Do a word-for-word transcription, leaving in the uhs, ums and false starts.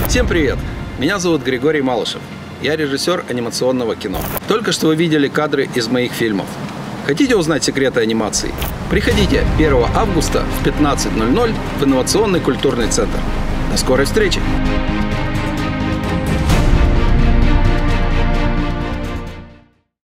Всем привет! Меня зовут Григорий Малышев. Я режиссер анимационного кино. Только что вы видели кадры из моих фильмов. Хотите узнать секреты анимации? Приходите первого августа в пятнадцать ноль ноль в инновационный культурный центр. До скорой встречи!